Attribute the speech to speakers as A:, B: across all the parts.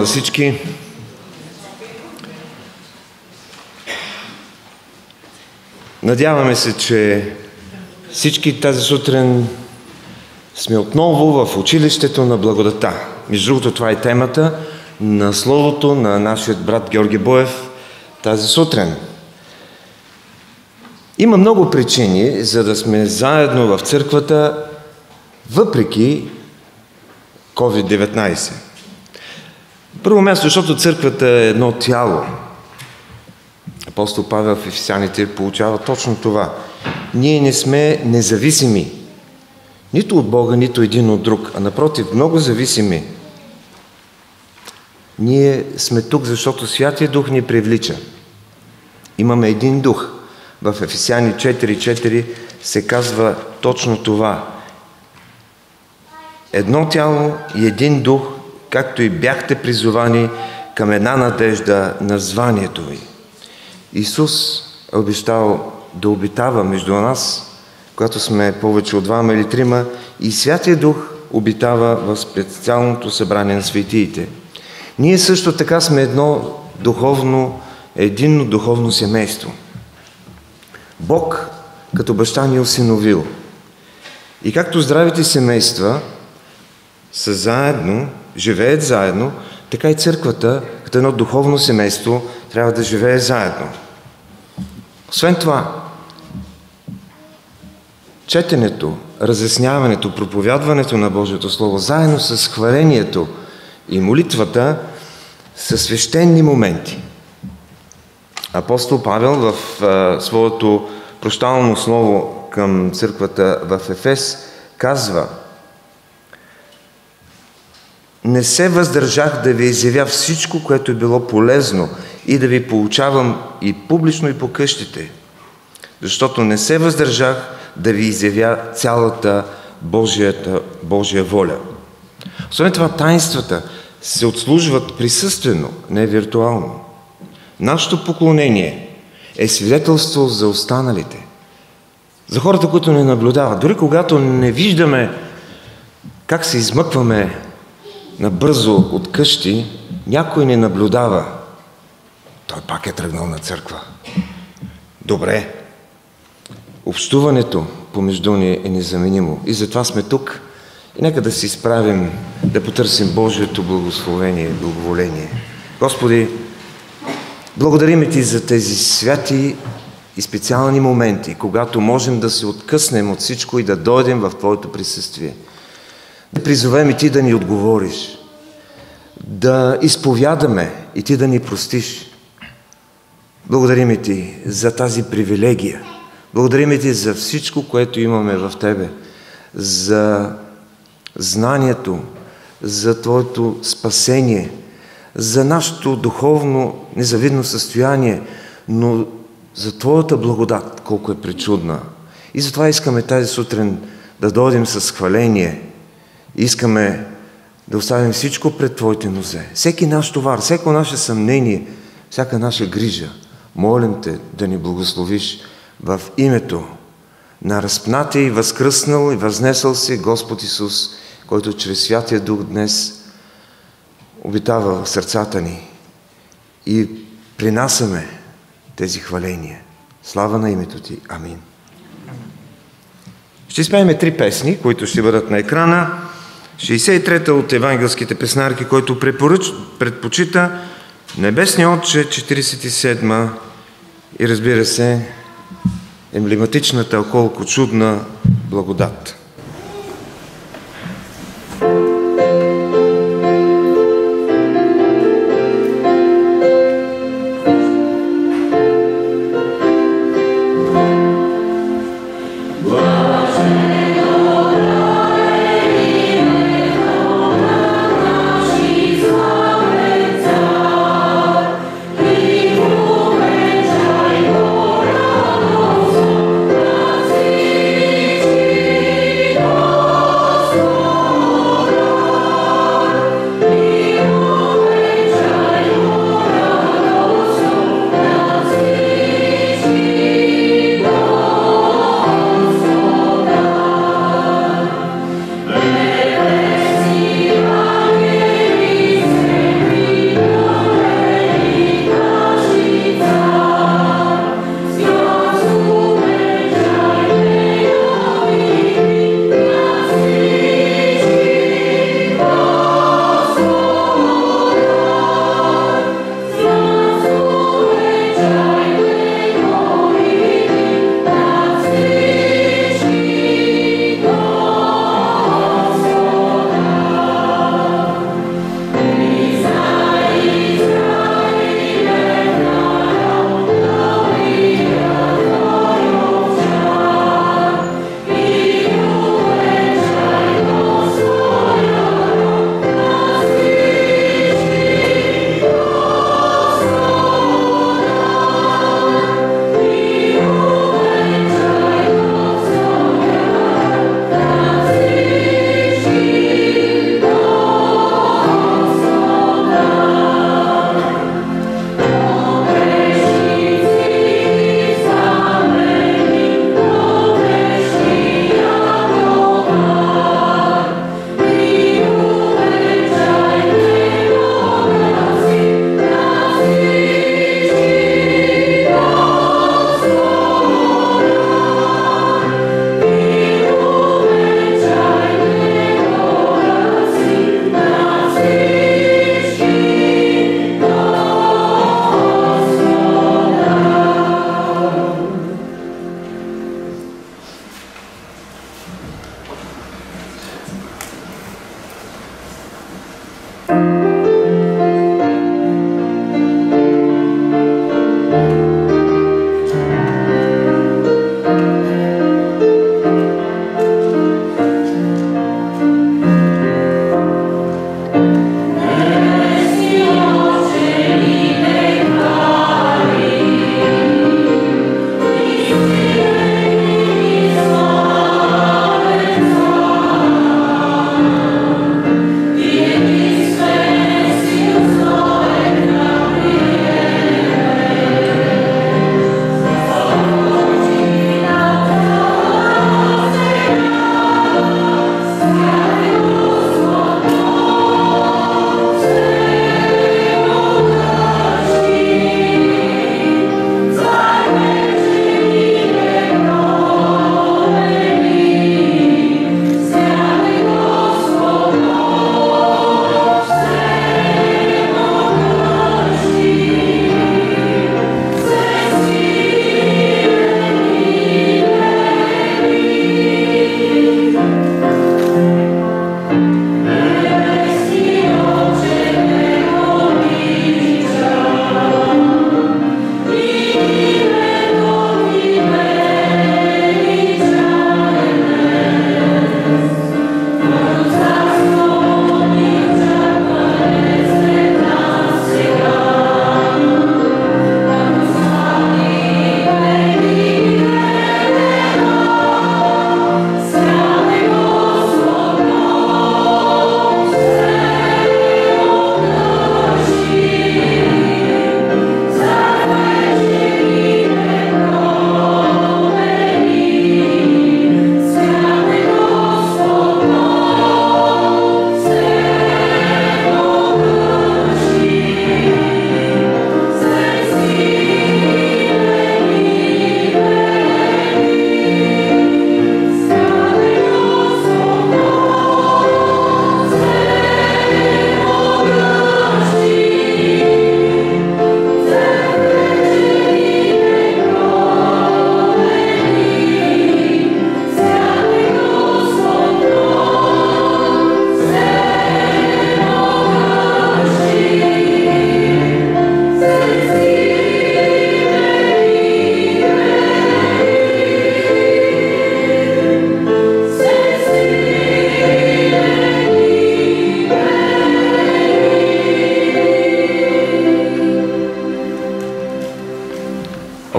A: на всички. Надяваме се, че всички тази сутрин сме отново в училището на благодата. Между другото, това е темата на словото на нашия брат Георги Боев тази сутрин. Има много причини, за да сме заедно в църквата, въпреки COVID-19. Първо място, защото църквата е едно тяло. Апостол Павел в Ефесяните получава точно това. Ние не сме независими. Нито от Бога, нито един от друг, а напротив, много зависими. Ние сме тук, защото Святия Дух ни привлича. Имаме един дух. В Ефесяни 4:4 се казва точно това. Едно тяло и един дух, както и бяхте призовани към една надежда на званието ви. Исус е обещал да обитава между нас, когато сме повече от 2 или 3, и Святия Дух обитава в специалното събрание на светиите. Ние също така сме единно духовно семейство. Бог като баща ни осиновил. И както здравите семейства са заедно, живеят заедно, така и църквата, като едно духовно семейство, трябва да живее заедно. Освен това, четенето, разясняването, проповядването на Божието Слово, заедно с хвалението и молитвата, са свещени моменти. Апостол Павел в своето прощално слово към църквата в Ефес казва: не се въздържах да ви изявя всичко, което е било полезно, и да ви поучавам и публично, и по къщите, защото не се въздържах да ви изявя цялата Божия воля. Освен това, таинствата се отслужват присъствено, не виртуално. Нашето поклонение е свидетелство за останалите, за хората, които не наблюдават. Дори когато не виждаме как се измъкваме набързо от къщи, някой не наблюдава. Той пак е тръгнал на църква. Добре. Общуването помежду ни е незаменимо. И затова сме тук. И нека да се изправим, да потърсим Божието благословение и благоволение. Господи, благодарим Ти за тези святи и специални моменти, когато можем да се откъснем от всичко и да дойдем в Твоето присъствие. Да призовем и Ти да ни отговориш, да изповядаме и Ти да ни простиш. Благодарим Ти за тази привилегия. Благодарим Ти за всичко, което имаме в Тебе, за знанието, за Твоето спасение, за нашето духовно незавидно състояние, но за Твоята благодат, колко е пречудна. И затова искаме тази сутрин да дойдем с хваление. Искаме да оставим всичко пред Твоите нозе. Всеки наш товар, всяко наше съмнение, всяка наша грижа. Молим Те да ни благословиш в името на разпнатия и възкръснал и възнесъл се Господ Исус, който чрез Святия Дух днес обитава в сърцата ни, и принасяме тези хваления. Слава на името Ти. Амин. Ще изпеем 3 песни, които ще бъдат на екрана. 63-та от евангелските песнарки, който предпочита Небесния Отче, 47-ма, и разбира се, емблематичната, колко чудна благодат.
B: Thank you.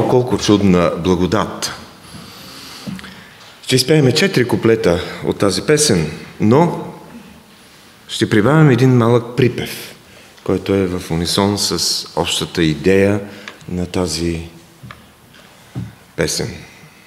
A: О, колко чудна благодат! Ще изпеем 4 куплета от тази песен, но ще прибавим един малък припев, който е в унисон с общата идея на тази песен.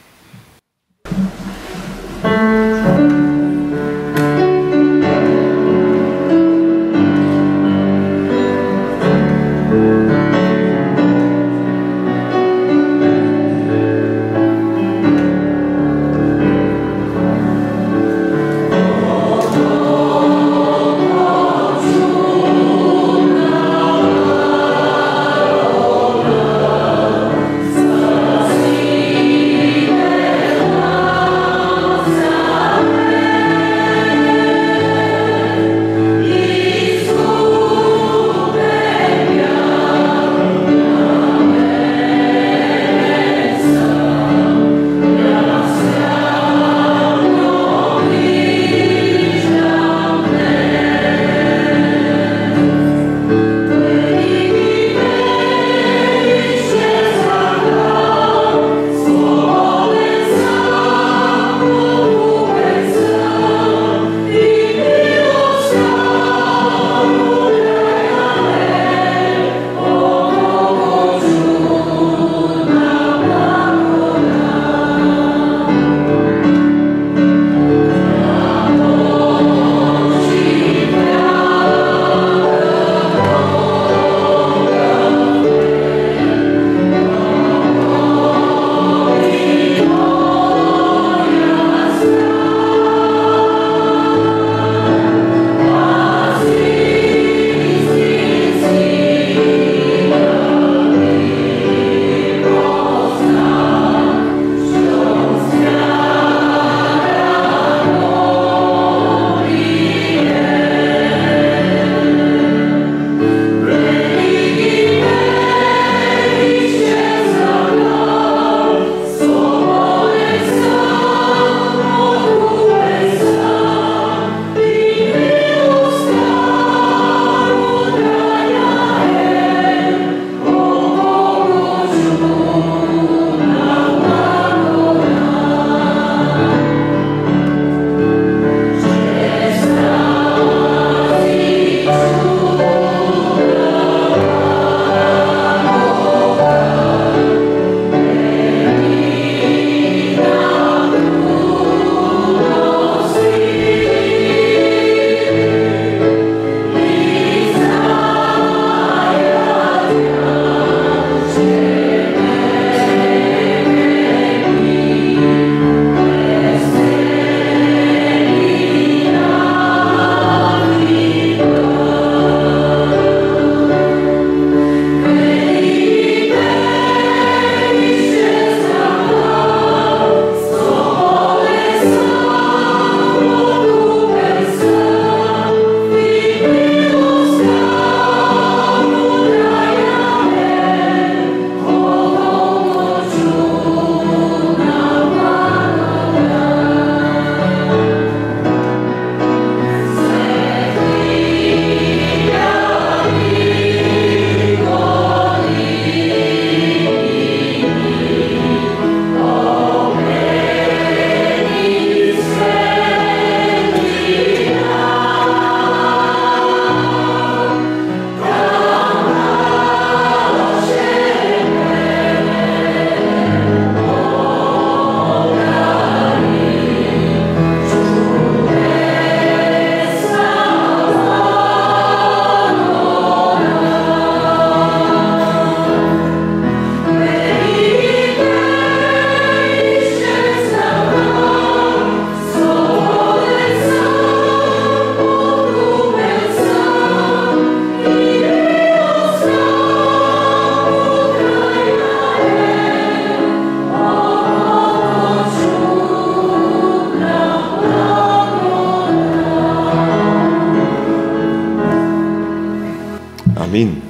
A: Амин.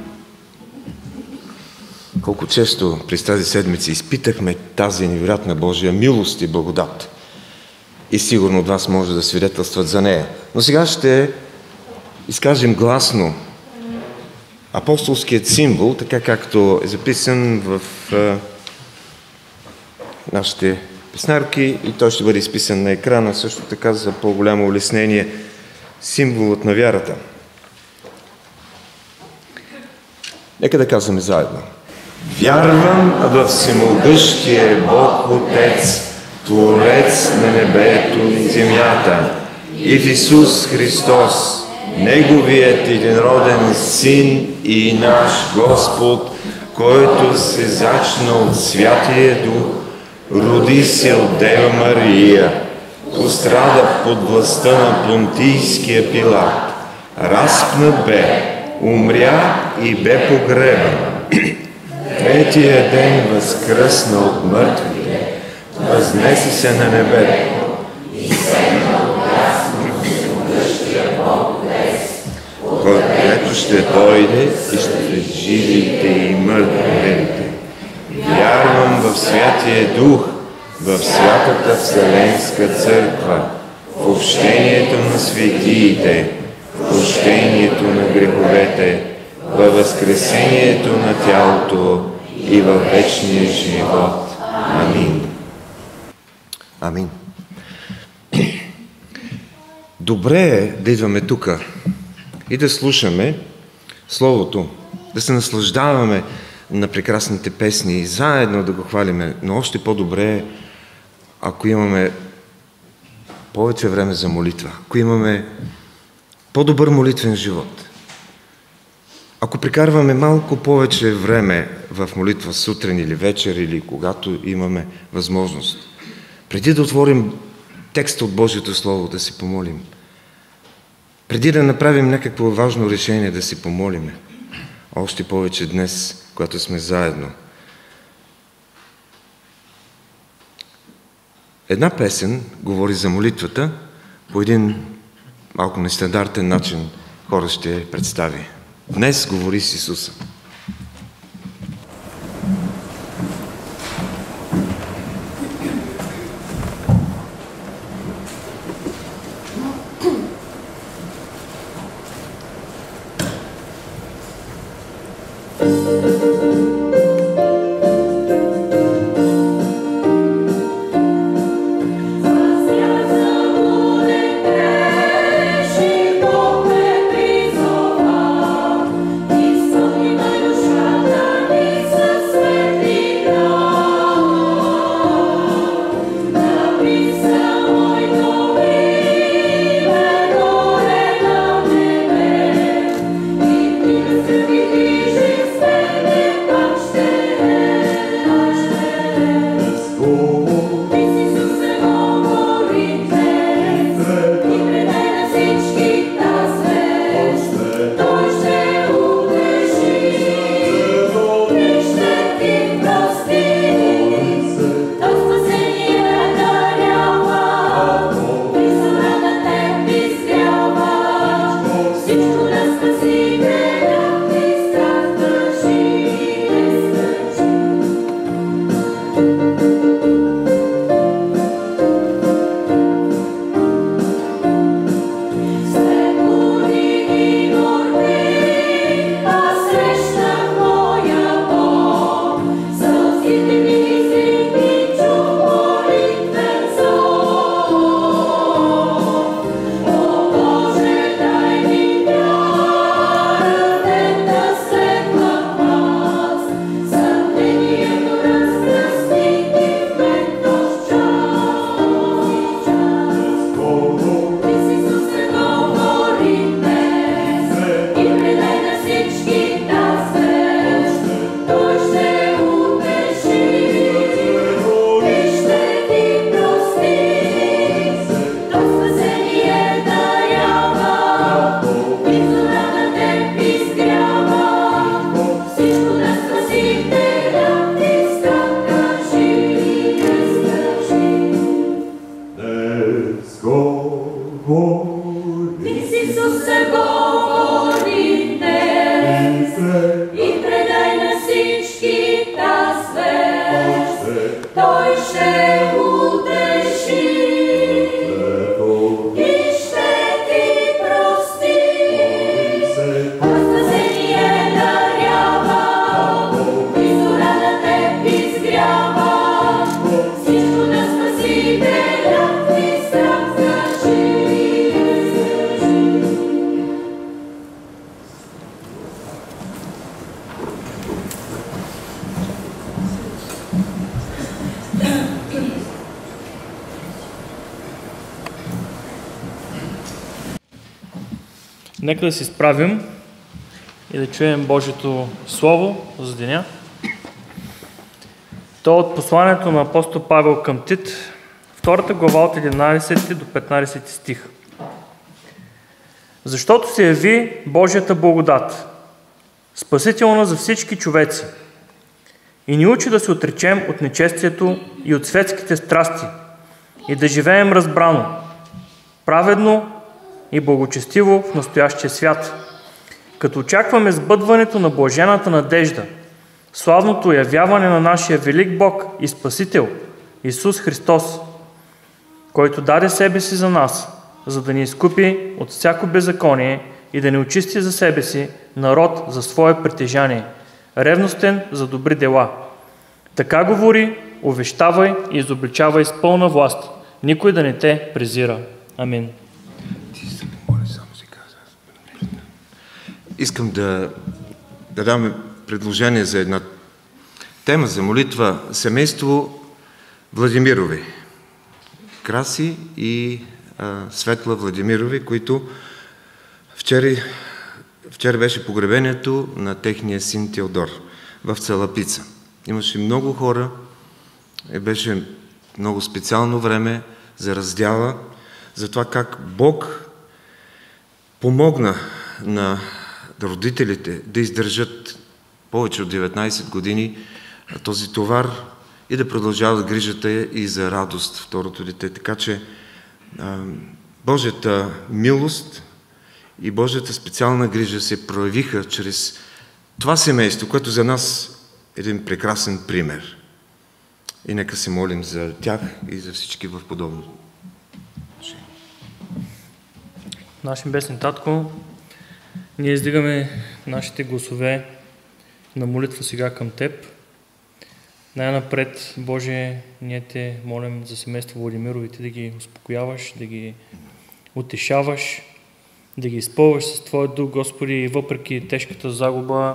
A: Колко често през тази седмица изпитахме тази невероятна Божия милост и благодат. И сигурно от вас може да свидетелстват за нея. Но сега ще изкажем гласно апостолският символ, така както е записан в нашите песнарки и той ще бъде изписан на екрана, също така за по-голямо улеснение, символът на вярата. Нека да казваме заедно. Вярвам във всемогъщия Бог Отец, Творец на небето и земята, и в Исус Христос, Неговият единроден Син и наш Господ, който се зачна от Святия Дух, роди се от Дева Мария, пострада под властта на Понтийския Пилат, разпнат бе, умря и бе погребан. Третия ден възкръсна от мъртвите, възнесе се на небето който ще дойде и ще живите и мъртвите. Вярвам в Святия Дух, в Святата Вселенска църква, в общението на светиите, в прощението на греховете, във възкресението на тялото и във вечния живот. Амин. Амин. Добре е да идваме тук и да слушаме Словото, да се наслаждаваме на прекрасните песни и заедно да го хвалиме, но още по-добре е, ако имаме повече време за молитва, ако имаме по-добър молитвен живот. Ако прекарваме малко повече време в молитва сутрин или вечер или когато имаме възможност, преди да отворим текста от Божието Слово, да се помолим, преди да направим някакво важно решение, да се помолиме, още повече днес, когато сме заедно. Една песен говори за молитвата по един малко нестандартен начин. Хора ще я представи. Днес говори с Исуса.
B: Thank you. Нека да се изправим и да чуем Божието Слово за деня. То от посланието на апостол Павел към Тит, 2 глава от 11 до 15 стих. Защото се яви Божията благодат, спасителна за всички човеци, и ни учи да се отречем от нечестието и от светските страсти и да живеем разбрано, праведно и благочестиво в настоящия свят, като очакваме сбъдването на блажената надежда, славното явяване на нашия велик Бог и Спасител Исус Христос, който даде себе си за нас, за да ни изкупи от всяко беззаконие и да ни очисти за себе си народ за свое притежание, ревностен за добри дела. Така говори, увещавай и изобличавай с пълна власт, никой да не те презира. Амин.
A: Искам да дам предложение за една тема за молитва. Семейство Владимирови. Краси и Светла Владимирови, които вчера беше погребението на техния син Теодор в Цалапица. Имаше много хора, беше много специално време за раздяла, за това как Бог помогна на родителите да издържат повече от 19 години този товар и да продължават грижата и за радост второто дете. Така че Божията милост и Божията специална грижа се проявиха чрез това семейство, което за нас е един прекрасен пример. И нека се молим за тях и за всички в подобно.
B: Наши небесен Татко, ние издигаме нашите гласове на молитва сега към Теб. Най-напред, Боже, ние Те молим за семейство Владимирови, Ти да ги успокояваш, да ги утешаваш, да ги изпълваш с Твоя дух, Господи, и въпреки тежката загуба,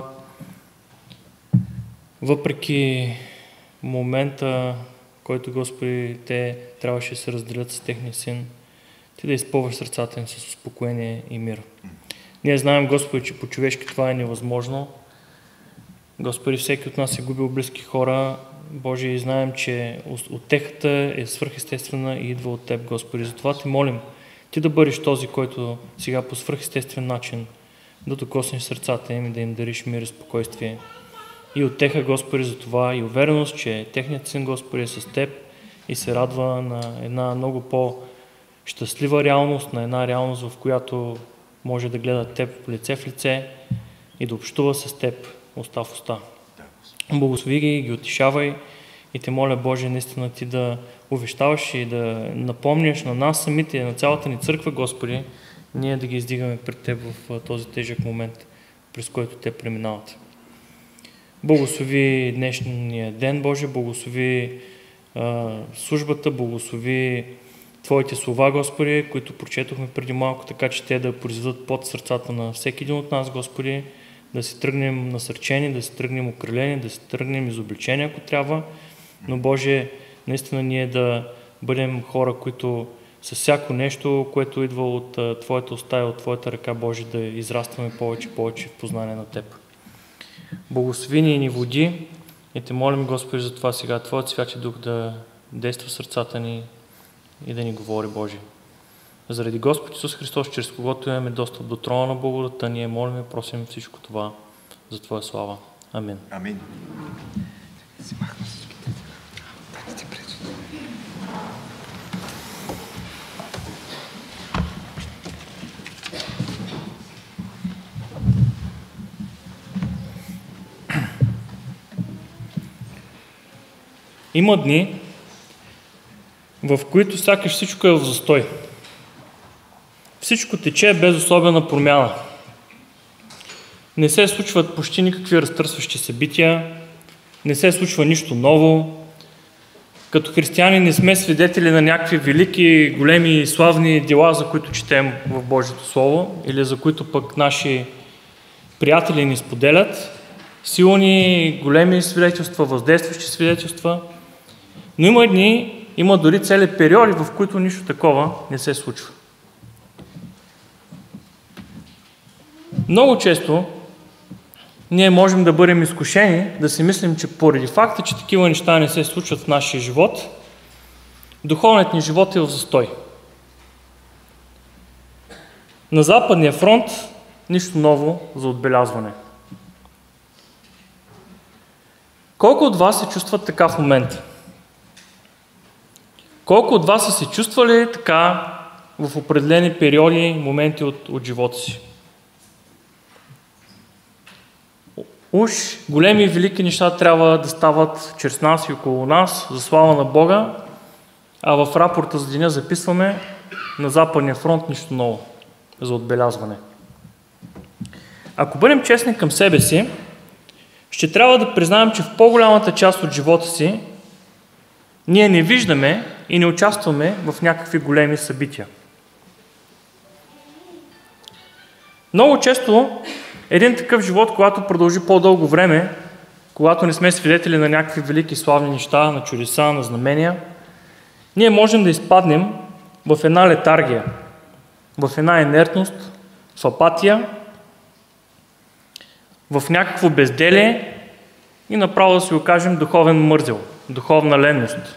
B: въпреки момента, който, Господи, Те трябваше да се разделят с техния син, Ти да изпълваш сърцата им с успокоение и мир. Ние знаем, Господи, че по-човешки това е невъзможно. Господи, всеки от нас е губил близки хора, Боже, и знаем, че утехата е свръхестествена и идва от Теб, Господи. Затова Ти молим, Ти да бъдеш този, който сега по свръхестествен начин да докоснеш сърцата им и да им дариш мир и спокойствие. И утеха, Господи, за това и увереност, че техният син, Господи, е с Теб и се радва на една много по-щастлива реалност, на една реалност, в която може да гледа Теб лице в лице и да общува с Теб уста в уста. Благослови ги утешавай и Те моля, Боже, наистина Ти да увещаваш и да напомняш на нас самите, на цялата ни църква, Господи, ние да ги издигаме пред Теб в този тежък момент, през който Те преминават. Благослови днешния ден, Боже, благослови службата, благослови Твоите слова, Господи, които прочетохме преди малко, така че те да произведат под сърцата на всеки един от нас, Господи, да си тръгнем насърчени, да си тръгнем укрилени, да си тръгнем изобличени, ако трябва, но, Боже, наистина ние да бъдем хора, които с всяко нещо, което идва от Твоята уста и от Твоята ръка, Боже, да израстваме повече в познание на Теб. Благослови ни и ни води и Те молим, Господи, за това сега Твоят Святи Дух да действа в сърцата ни и да ни говори, Боже. Заради Господ Исус Христос, чрез когото имаме достъп до трона на благодата, ние молим и просим всичко това за Твоя слава. Амин.
A: Амин.
B: Има дни, в които сякаш всичко е в застой. Всичко тече без особена промяна. Не се случват почти никакви разтърсващи събития, не се случва нищо ново. Като християни не сме свидетели на някакви велики, големи и славни дела, за които четем в Божието Слово, или за които пък наши приятели ни споделят. Силни, големи свидетелства, въздействащи свидетелства. Но има дни, има дори цели периоди, в които нищо такова не се случва. много често ние можем да бъдем изкушени, да си мислим, че поради факта, че такива неща не се случват в нашия живот, духовният ни живот е в застой. На Западния фронт нищо ново за отбелязване. Колко от вас се чувстват така в момента? Колко от вас са се чувствали така в определени периоди, моменти от живота си? Уж големи и велики неща трябва да стават чрез нас и около нас, за слава на Бога, а в рапорта за деня записваме на Западния фронт нищо ново за отбелязване. Ако бъдем честни към себе си, ще трябва да признаем, че в по-голямата част от живота си ние не виждаме и не участваме в някакви големи събития. Много често един такъв живот, когато продължи по-дълго време, когато не сме свидетели на някакви велики славни неща, на чудеса, на знамения, ние можем да изпаднем в една летаргия, в една инертност, в апатия, в някакво безделие и направо да си окажем духовен мързел, духовна ленност.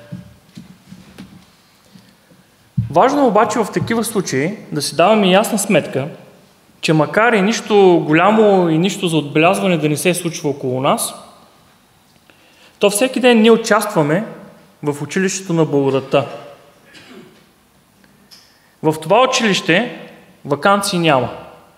B: Важно е обаче в такива случаи да си даваме ясна сметка, че макар и нищо голямо и нищо за отбелязване да не се случва около нас, то всеки ден ние участваме в училището на благодата. В това училище ваканции няма.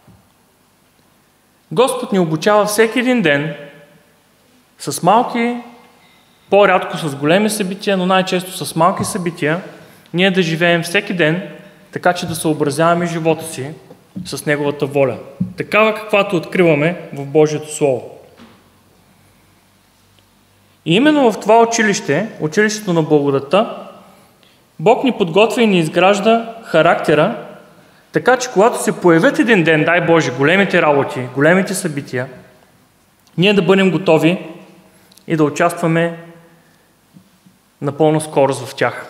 B: Господ ни обучава всеки един ден с малки, по-рядко с големи събития, но най-често с малки събития, ние да живеем всеки ден, така че да съобразяваме живота си с Неговата воля. Такава, каквато откриваме в Божието Слово. И именно в това училище, училището на благодата, Бог ни подготвя и ни изгражда характера, така че когато се появят един ден, дай Боже, големите работи, големите събития, ние да бъдем готови и да участваме на пълна скорост в тях.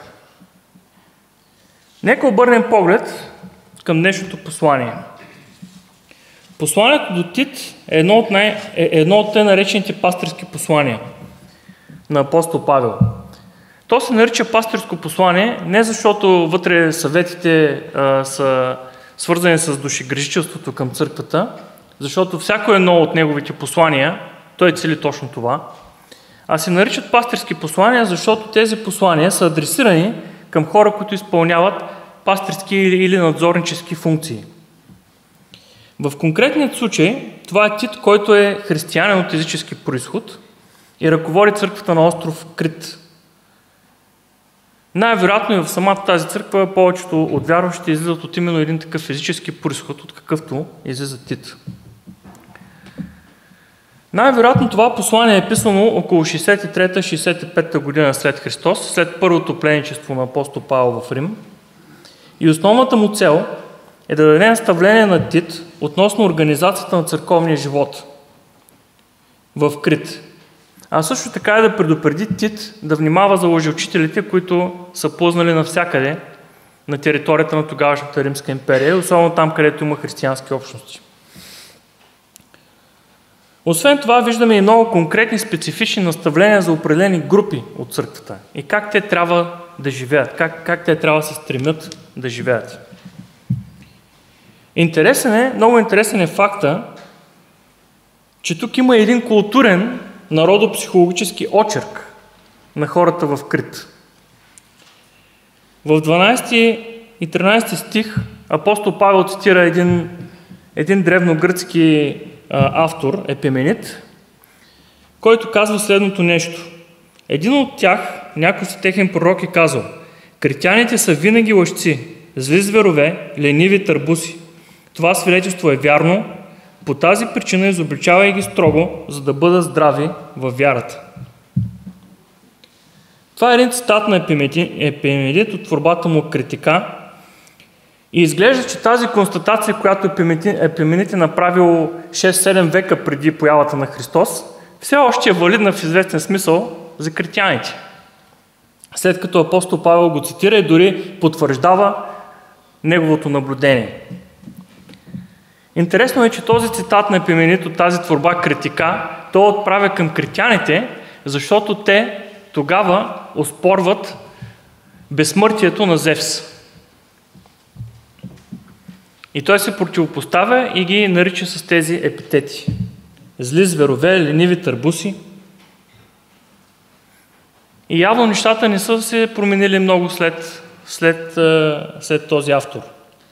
B: Нека обърнем поглед към днешното послание. Посланието до Тит е едно от те наречените пастирски послания на апостол Павел. То се нарича пастирско послание не защото вътре съветите са свързани с душегрижителството към църквата, защото всяко едно от неговите послания, той цели точно това, а се наричат пастирски послания, защото тези послания са адресирани към хора, които изпълняват пастирски или надзорнически функции. В конкретният случай това е Тит, който е християнин от езически произход и ръководи църквата на остров Крит. Най-вероятно и в самата тази църква повечето от вярващите излизат от именно един такъв физически произход, от какъвто излиза Тит. Най-вероятно това послание е писано около 63-65 година след Христос, след първото пленничество на апостол Павел в Рим. И основната му цел е да даде наставление на Тит относно организацията на църковния живот в Крит. А също така е да предупреди Тит да внимава за лъжеучителите, които са познали навсякъде на територията на тогавашната Римска империя, особено там, където има християнски общности. Освен това, виждаме и много конкретни специфични наставления за определени групи от църквата и как те трябва да живеят, как те трябва да се стремят да живеят. Много интересен е факта, че тук има един културен народопсихологически очерк на хората в Крит. В 12 и 13 стих апостол Павел цитира един древногръцки автор, Епименит, който казва следното нещо. Един от тях, някой си техен пророк, е казал: критяните са винаги лъжци, зли зверове, лениви търбуси. Това свидетелство е вярно, по тази причина изобличавай ги строго, за да бъдат здрави във вярата. Това е един цитат на Епименит от творбата му Критика и изглежда, че тази констатация, която Епименит е направил 6-7 века преди появата на Христос, все още е валидна в известен смисъл за критяните. След като апостол Павел го цитира и дори потвърждава неговото наблюдение. Интересно е, че този цитат на Епименит от тази творба Критика, той отправя към критяните, защото те тогава оспорват безсмъртието на Зевс. И той се противопоставя и ги нарича с тези епитети. Зли зверове, лениви търбуси. И явно нещата не са се променили много след този автор.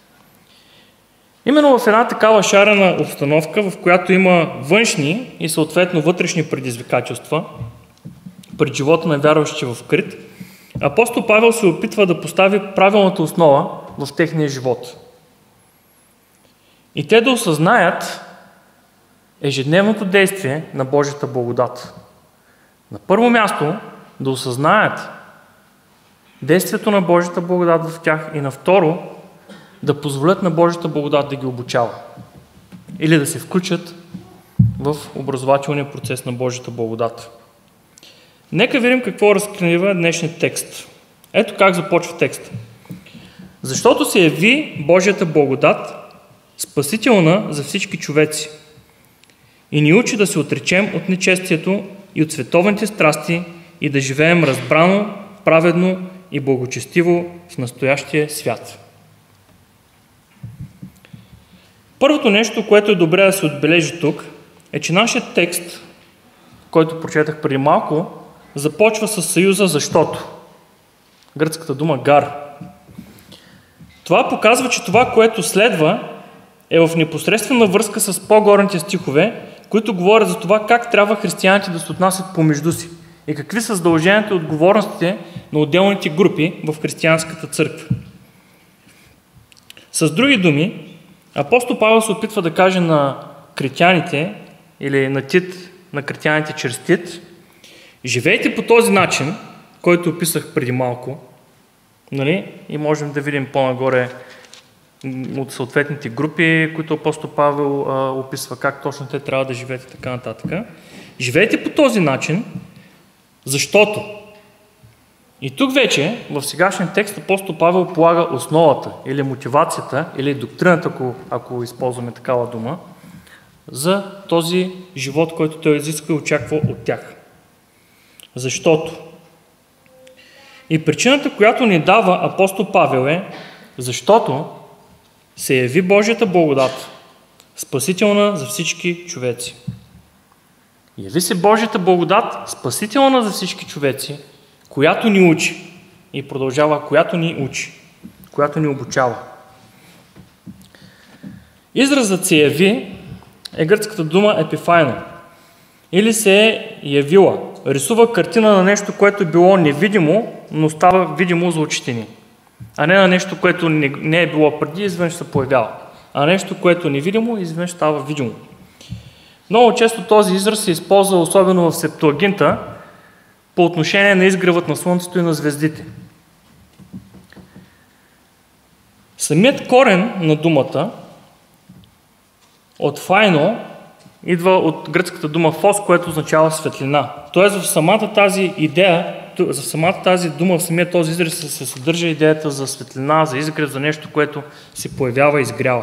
B: Именно в една такава шарена обстановка, в която има външни и съответно вътрешни предизвикателства пред живота на вярващи в Крит, апостол Павел се опитва да постави правилната основа в техния живот. И те да осъзнаят ежедневното действие на Божията благодат. На първо място да осъзнаят действието на Божията благодат в тях и на второ да позволят на Божията благодат да ги обучава или да се включат в образователния процес на Божията благодат. Нека видим какво разкрива днешният текст. Ето как започва текста. Защото се яви Божията благодат, спасителна за всички човеци, и ни учи да се отречем от нечестието и от световните страсти и да живеем разбрано, праведно и благочестиво в настоящия свят. Първото нещо, което е добре да се отбележи тук, е, че нашият текст, който прочетах преди малко, започва с съюза защото. Гръцката дума гар. Това показва, че това, което следва, е в непосредствена връзка с по-горните стихове, които говорят за това как трябва християните да се отнасят помежду си и какви са задълженията и отговорностите на отделните групи в християнската църква. С други думи, апостол Павел се опитва да каже на критяните или на Тит, на критяните чрез Тит: живейте по този начин, който описах преди малко, нали? И можем да видим по-нагоре от съответните групи, които апостол Павел описва как точно те трябва да живеят и така нататък. Живейте по този начин, защото. И тук вече, в сегашния текст, апостол Павел полага основата или мотивацията, или доктрината, ако използваме такава дума, за този живот, който той изисква и очаква от тях. Защото. И причината, която ни дава апостол Павел е, защото се яви Божията благодат, спасителна за всички човеци. Яви се Божията благодат, спасителна за всички човеци, която ни учи. И продължава, която ни учи, която ни обучава. Изразът се яви е гръцката дума епифайно. Или се е явила. Рисува картина на нещо, което е било невидимо, но става видимо за очите ни. А не на нещо, което не е било преди, изведнъж се появява. А нещо, което е невидимо, изведнъж става видимо. Много често този израз се използва, особено в Септуагинта, по отношение на изгревът на Слънцето и на звездите. Самият корен на думата от файно идва от гръцката дума фос, което означава светлина. Тоест в самата тази идея, за самата тази дума, в самия този израз се съдържа идеята за светлина, за изгрев, за нещо, което се появява и изгрява.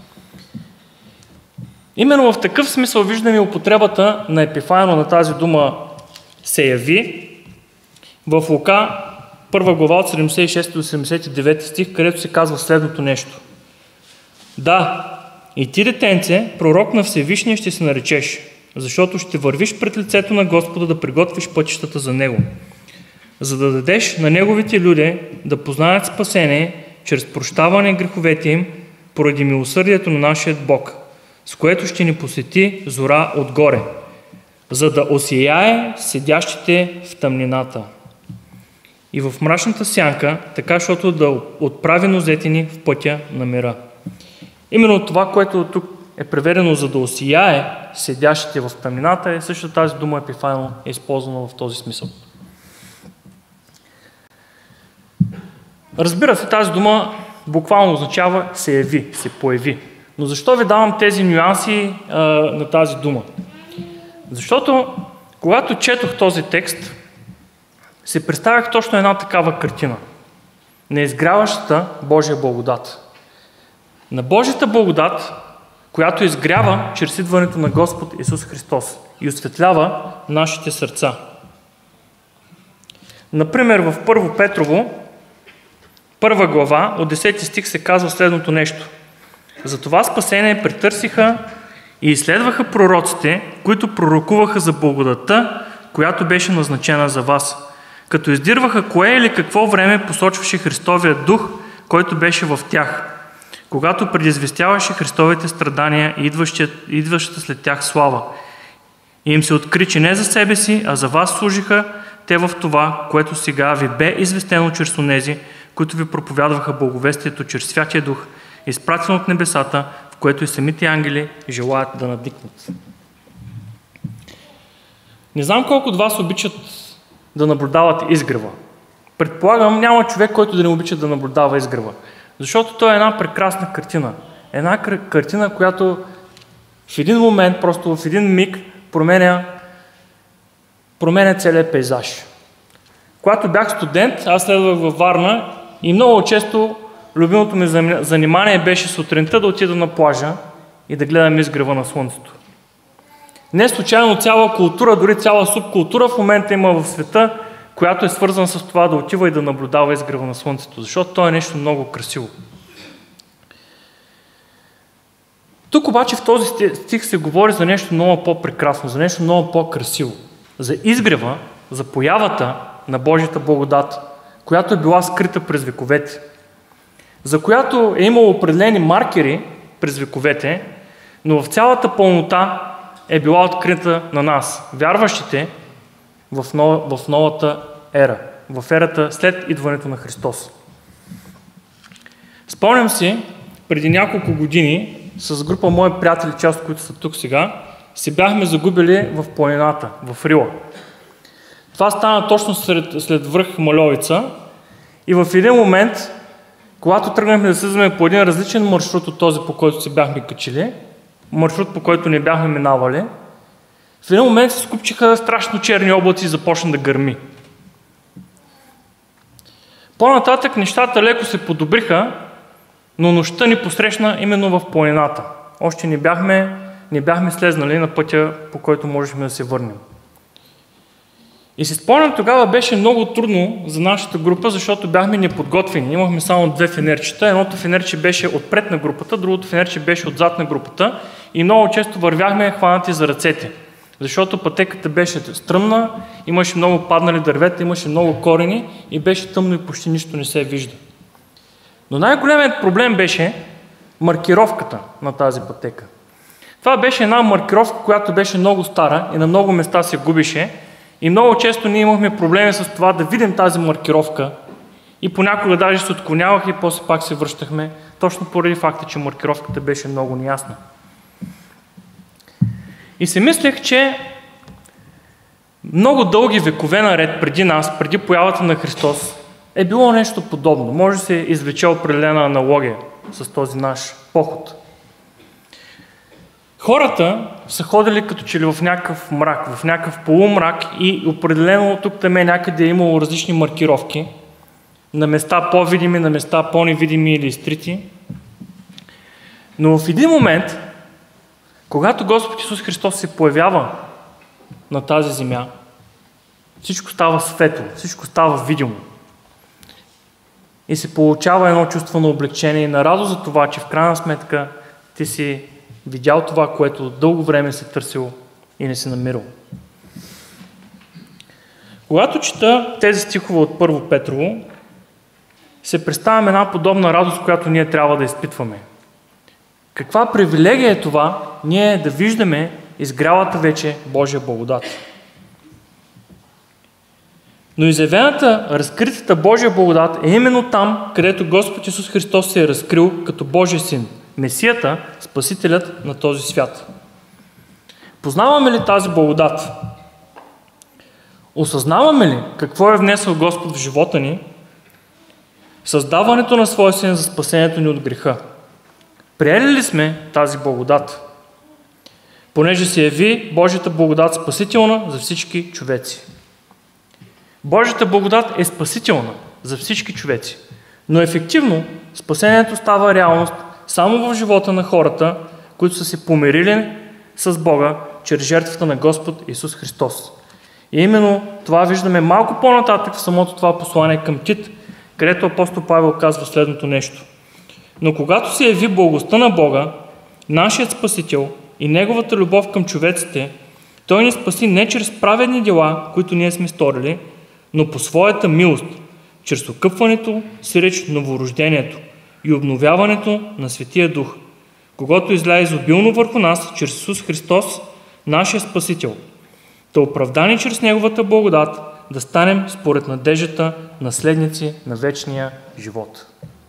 B: Именно в такъв смисъл виждаме употребата на епифайно на тази дума се яви в Лука 1 глава от 76 до 79 стих, където се казва следното нещо. Да, и ти, детенце, пророк на Всевишния ще се наречеш, защото ще вървиш пред лицето на Господа да приготвиш пътищата за Него, за да дадеш на Неговите люди да познаят спасение чрез прощаване греховете им поради милосърдието на нашия Бог, с което ще ни посети зора отгоре, за да осияе седящите в тъмнината и в мрачната сянка, така, защото да отправи нозете ни в пътя на мира. Именно това, което тук е преведено за да осияе седящите в тъмнината, е също тази дума епифайно е използвана в този смисъл. Разбира се, тази дума буквално означава се яви, се появи. Но защо ви давам тези нюанси на тази дума? Защото, когато четох този текст, се представях точно една такава картина. На изгряващата Божия благодат. На Божията благодат, която изгрява чрез идването на Господ Исус Христос и осветлява нашите сърца. Например, в 1 Петрово, 1 глава, от 10 стих се казва следното нещо. За това спасение претърсиха и изследваха пророците, които пророкуваха за благодатта, която беше назначена за вас, като издирваха кое или какво време посочваше Христовия дух, който беше в тях, когато предизвестяваше Христовите страдания и идващата след тях слава. И им се откри, че не за себе си, а за вас служиха те в това, което сега ви бе известено чрез онези, които ви проповядваха благовестието чрез Святия Дух, изпратен от небесата, в което и самите ангели желаят да надникнат. Не знам колко от вас обичат да наблюдават изгрева. Предполагам, няма човек, който да не обича да наблюдава изгрева. Защото то е една прекрасна картина. Една картина, която в един момент, просто в един миг променя целият пейзаж. Когато бях студент, аз следвах във Варна и много често любимото ми занимание беше сутринта да отида на плажа и да гледам изгрева на слънцето. Не случайно цяла култура, дори цяла субкултура в момента има в света, която е свързана с това да отива и да наблюдава изгрева на слънцето, защото то е нещо много красиво. Тук обаче в този стих се говори за нещо много по-прекрасно, за нещо много по-красиво. За изгрева, за появата на Божията благодат, която е била скрита през вековете, за която е имало определени маркери през вековете, но в цялата пълнота е била открита на нас, вярващите в новата ера, в ерата след идването на Христос. Спомням си, преди няколко години, с група мои приятели, част от които са тук сега, се бяхме загубили в планината, в Рила. Това стана точно след връх Мальовица и в един момент, когато тръгнахме да слизаме по един различен маршрут от този, по който се бяхме качили, маршрут, по който не бяхме минавали, в един момент се скупчиха страшно черни облаци и започна да гърми. По-нататък нещата леко се подобриха, но нощта ни посрещна именно в планината. Още не бяхме слезнали на пътя, по който можехме да се върнем. И си спомням, тогава беше много трудно за нашата група, защото бяхме неподготвени. Имахме само 2 фенерчета. Едното фенерче беше отпред на групата, другото фенерче беше отзад на групата и много често вървяхме хванати за ръцете. Защото пътеката беше стръмна, имаше много паднали дървета, имаше много корени и беше тъмно и почти нищо не се вижда. Но най-големият проблем беше маркировката на тази пътека. Това беше една маркировка, която беше много стара и на много места се губеше и много често ние имахме проблеми с това да видим тази маркировка и понякога даже се отклонявах и после пак се връщахме, точно поради факта, че маркировката беше много неясна. И си мислех, че много дълги векове наред преди нас, преди появата на Христос, е било нещо подобно. Може да се извлече определена аналогия с този наш поход. Хората са ходили като че ли в някакъв мрак, в някакъв полумрак и определено тук-там някъде е имало различни маркировки, на места по-видими, на места по-невидими или изтрити. Но в един момент, когато Господ Исус Христос се появява на тази земя, всичко става светло, всичко става видимо. И се получава едно чувство на облегчение и на радост за това, че в крайна сметка ти си видял това, което дълго време си търсил и не си намирал. Когато чета тези стихове от 1 Петрово, се представям една подобна радост, която ние трябва да изпитваме. Каква привилегия е това ние да виждаме изгрялата вече Божия благодат. Но изявената, разкритата Божия благодат е именно там, където Господ Исус Христос се е разкрил като Божия син, Месията, Спасителят на този свят. Познаваме ли тази благодат? Осъзнаваме ли какво е внесъл Господ в живота ни? Създаването на своя син за спасението ни от греха. Приели ли сме тази благодат? Понеже се яви Божията благодат спасителна за всички човеци. Божията благодат е спасителна за всички човеци, но ефективно спасението става реалност само в живота на хората, които са се помирили с Бога чрез жертвата на Господ Исус Христос. И именно това виждаме малко по-нататък в самото това послание към Тит, където апостол Павел казва следното нещо. Но когато се яви благостта на Бога, нашият Спасител и Неговата любов към човеците, Той ни спаси не чрез праведни дела, които ние сме сторили, но по своята милост, чрез окъпването, сиреч новорождението и обновяването на Светия Дух, когото изля изобилно върху нас, чрез Исус Христос, нашия Спасител, да оправдани чрез Неговата благодат, да станем според надеждата наследници на вечния живот.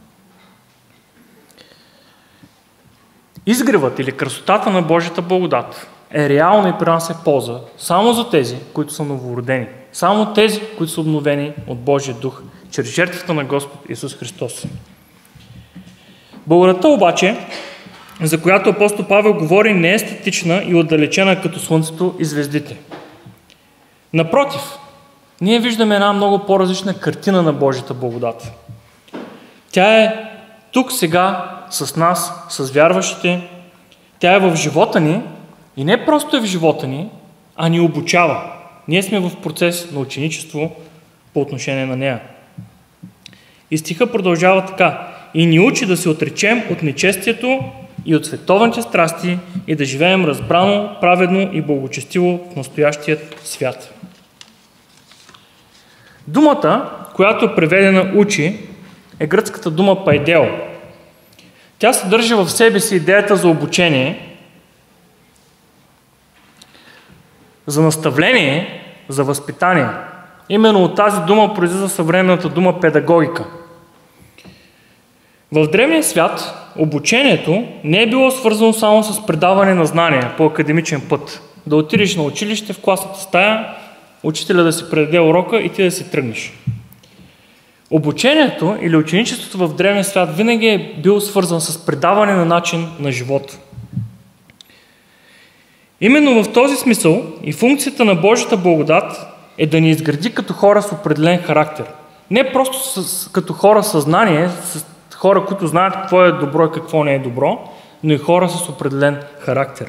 B: Изгревът или красотата на Божията благодат е реално и принася полза само за тези, които са новородени, само тези, които са обновени от Божия Дух, чрез жертвата на Господ Исус Христос. Благодатта обаче, за която апостол Павел говори, не е статична и отдалечена като слънцето и звездите. Напротив, ние виждаме една много по-различна картина на Божията благодат. Тя е тук сега с нас, с вярващите. Тя е в живота ни и не просто е в живота ни, а ни обучава. Ние сме в процес на ученичество по отношение на нея. И стиха продължава така. И ни учи да се отречем от нечестието и от световните страсти и да живеем разбрано, праведно и благочестиво в настоящият свят. Думата, която е преведена учи, е гръцката дума пайдео. Тя съдържа в себе си идеята за обучение, за наставление, за възпитание. Именно от тази дума произлиза съвременната дума педагогика. В древния свят обучението не е било свързано само с предаване на знания по академичен път. Да отидеш на училище в класната стая, учителя да си предаде урока и ти да си тръгнеш. Обучението или ученичеството в древния свят винаги е било свързано с предаване на начин на живот. Именно в този смисъл и функцията на Божията благодат е да ни изгради като хора с определен характер. Не просто като хора със знание, с хора, които знаят какво е добро и какво не е добро, но и хора с определен характер.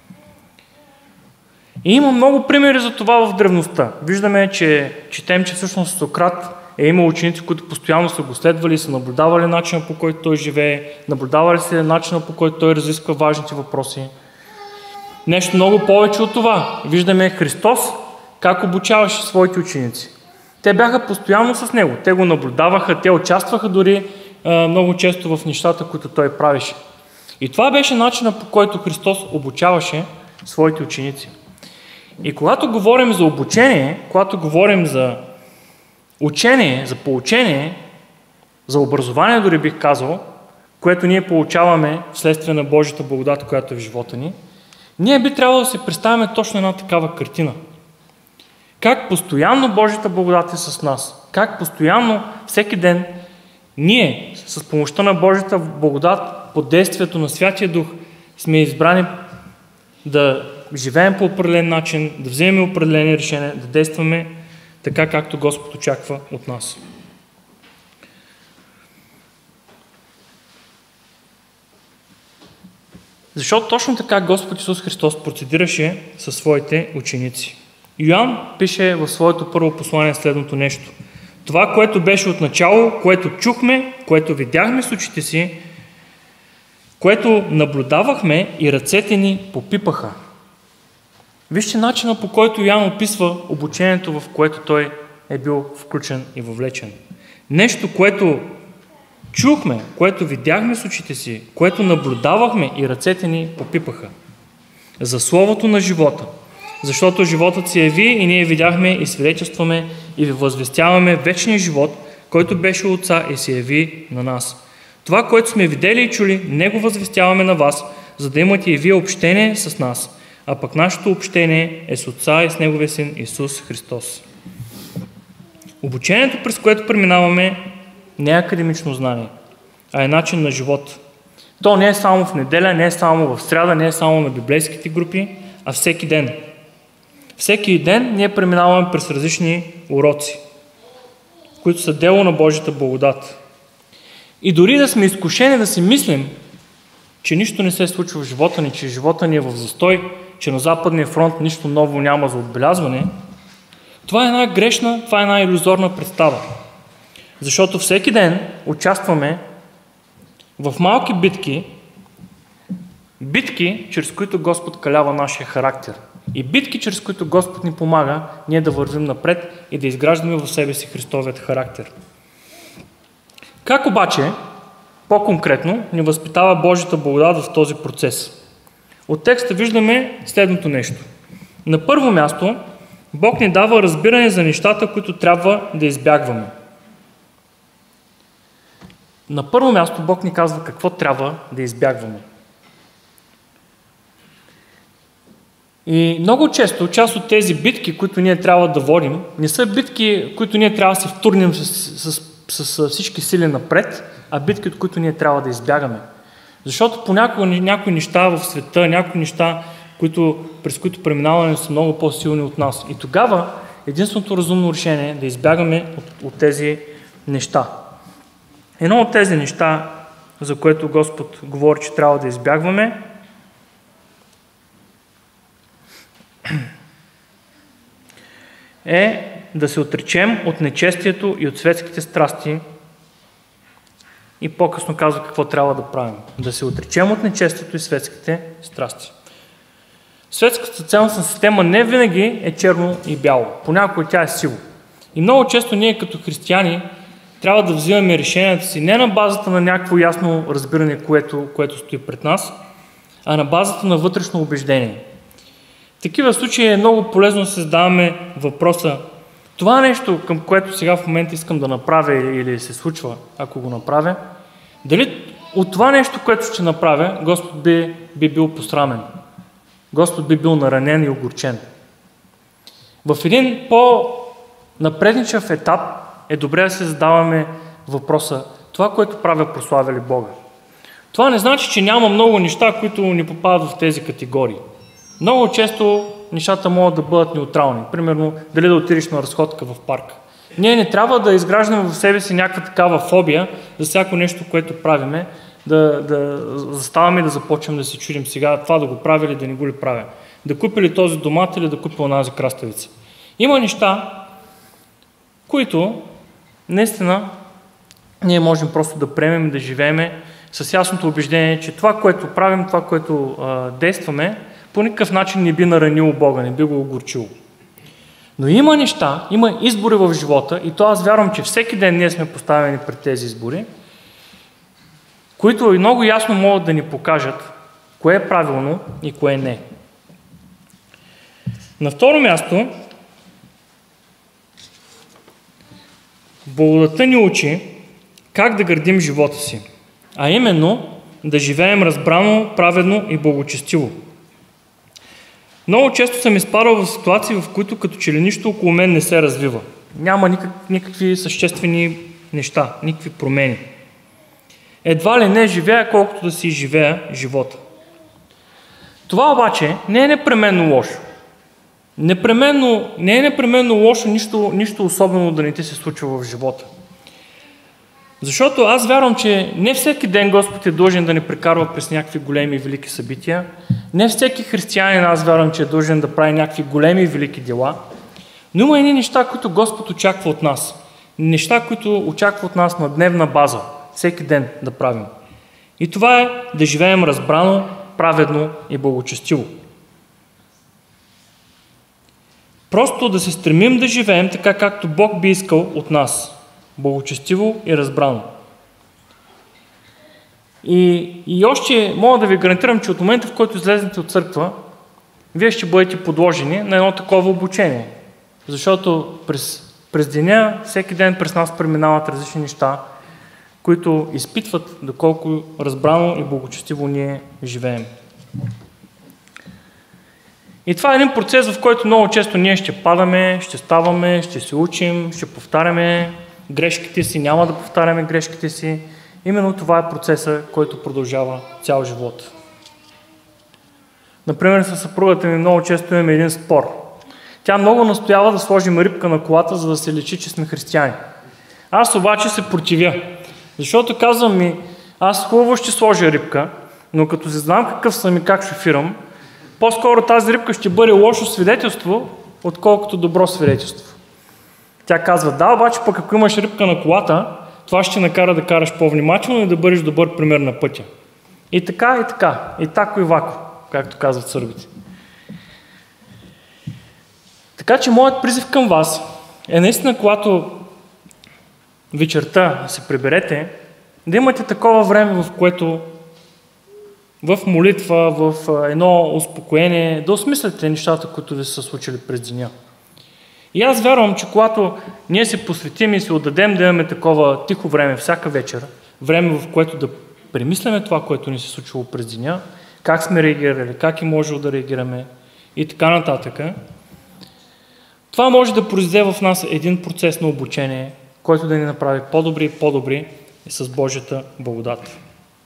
B: И има много примери за това в древността. Виждаме, четем, че всъщност Сократ е имал ученици, които постоянно са го следвали и са наблюдавали начина, по който той живее, наблюдавали се начина, по който той разисква важните въпроси. Нещо много повече от това. Виждаме Христос как обучаваше своите ученици. Те бяха постоянно с Него. Те го наблюдаваха, те участваха дори много често в нещата, които Той правеше. И това беше начинът, по който Христос обучаваше своите ученици. И когато говорим за обучение, когато говорим за учение, за поучение, за образование дори бих казал, което ние получаваме вследствие на Божията благодат, която е в живота ни, ние би трябвало да си представяме точно една такава картина. Как постоянно Божията благодат е с нас. Как постоянно, всеки ден, ние с помощта на Божията благодат, под действието на Святия Дух, сме избрани да живеем по определен начин, да вземем определени решения, да действаме така, както Господ очаква от нас. Защото точно така Господ Исус Христос процедираше със своите ученици. Йоан пише в своето първо послание следното нещо. Това, което беше от начало, което чухме, което видяхме с очите си, което наблюдавахме и ръцете ни попипаха. Вижте начина, по който Йоан описва обучението, в което той е бил включен и въвлечен. Нещо, което чухме, което видяхме с очите си, което наблюдавахме и ръцете ни попипаха. За Словото на живота. Защото животът се яви и ние видяхме и свидетелстваме и ви възвестяваме вечния живот, който беше от Отца и се яви на нас. Това, което сме видели и чули, него възвестяваме на вас, за да имате и вие общение с нас. А пък нашето общение е с Отца и с Неговия Син Исус Христос. Обучението, през което преминаваме, не е академично знание, а е начин на живот. То не е само в неделя, не е само в сряда, не е само на библейските групи, а всеки ден. Всеки ден ние преминаваме през различни уроци, които са дело на Божията благодат. И дори да сме изкушени да си мислим, че нищо не се случва в живота ни, че живота ни е в застой, че на Западния фронт нищо ново няма за отбелязване, това е една грешна, това е една илюзорна представа. Защото всеки ден участваме в малки битки, чрез които Господ калява нашия характер. И битки, чрез които Господ ни помага ние да вървим напред и да изграждаме в себе си Христовият характер. Как обаче, по-конкретно, ни възпитава Божията благодат в този процес? От текста виждаме следното нещо. На първо място, Бог ни дава разбиране за нещата, които трябва да избягваме. На първо място Бог ни казва какво трябва да избягваме. И много често част от тези битки, които ние трябва да водим, не са битки, които ние трябва да се втурнем с всички сили напред, а битки, от които ние трябва да избягаме. Защото понякога някои неща в света, някои неща, през които преминаваме, са много по-силни от нас. И тогава единственото разумно решение е да избягаме от тези неща. Едно от тези неща, за което Господ говори, че трябва да избягваме, е да се отречем от нечестието и от светските страсти. И по-късно казва какво трябва да правим. Да се отречем от нечестието и светските страсти. Светската ценностна система не винаги е черно и бяло. Понякога тя е сиво. И много често ние като християни трябва да взимаме решенията си не на базата на някакво ясно разбиране, което стои пред нас, а на базата на вътрешно убеждение. В такива случаи е много полезно да се задаваме въпроса: това нещо, към което сега в момента искам да направя или се случва, ако го направя, дали от това нещо, което ще направя, Господ би бил посрамен? Господ би бил наранен и огорчен. В един по-напредничав етап е добре да се задаваме въпроса: това, което правя, прославя ли Бога? Това не значи, че няма много неща, които ни попадат в тези категории. Много често нещата могат да бъдат неутрални. Примерно, дали да отидеш на разходка в парк. Ние не трябва да изграждаме в себе си някаква такава фобия за всяко нещо, което правиме, да заставаме и да започнем да се чудим сега това да го правя или да не го ли правя. Да купя ли този домат или да купя онази краставица. Има неща, които наистина ние можем просто да приемем и да живеем с ясното убеждение, че това, което правим, това, което действаме, по никакъв начин не би наранило Бога, не би го огорчило. Но има неща, има избори в живота, и то аз вярвам, че всеки ден ние сме поставени пред тези избори, които много ясно могат да ни покажат кое е правилно и кое не. На второ място, благодатта ни учи как да градим живота си, а именно да живеем разбрано, праведно и благочестиво. Много често съм изпадал в ситуации, в които като че ли нищо около мен не се развива. Няма никакви съществени неща, никакви промени. Едва ли не живея, колкото да си живея живота. Това обаче не е непременно лошо. Не е непременно лошо нищо особено да не ти се случва в живота. Защото аз вярвам, че не всеки ден Господ е длъжен да ни прекарва през някакви големи и велики събития. Не всеки християнин, аз вярвам, че е длъжен да прави някакви големи и велики дела. Но има едни неща, които Господ очаква от нас. Неща, които очаква от нас на дневна база. Всеки ден да правим. И това е да живеем разбрано, праведно и благочестиво. Просто да се стремим да живеем така, както Бог би искал от нас. Благочестиво и разбрано. И още мога да ви гарантирам, че от момента, в който излезете от църква, вие ще бъдете подложени на едно такова обучение. Защото през деня, всеки ден през нас преминават различни неща, които изпитват доколко разбрано и благочестиво ние живеем. И това е един процес, в който много често ние ще падаме, ще ставаме, ще се учим, ще повтаряме грешките си, няма да повтаряме грешките си. Именно това е процеса, който продължава цял живот. Например, със съпругата ми много често имаме един спор. Тя много настоява да сложим рибка на колата, за да се личи, че сме християни. Аз обаче се противя, защото казвам ми: аз хубаво ще сложа рибка, но като се знам какъв съм и как шофирам, по-скоро тази рибка ще бъде лошо свидетелство, отколкото добро свидетелство. Тя казва, да, обаче пък ако имаш рибка на колата, това ще накара да караш по-внимателно и да бъдеш добър пример на пътя. И така, и така. И тако, и вако, както казват сърбите. Така че моят призив към вас е наистина, когато вечерта се приберете, да имате такова време, в което в молитва, в едно успокоение, да осмисляте нещата, които ви са случили през деня. И аз вярвам, че когато ние се посветим и се отдадем да имаме такова тихо време всяка вечер, време, в което да премисляме това, което ни се случило през деня, как сме реагирали, как е можело да реагираме и така нататък, това може да произведе в нас един процес на обучение, който да ни направи по-добри и по-добри и с Божията благодат.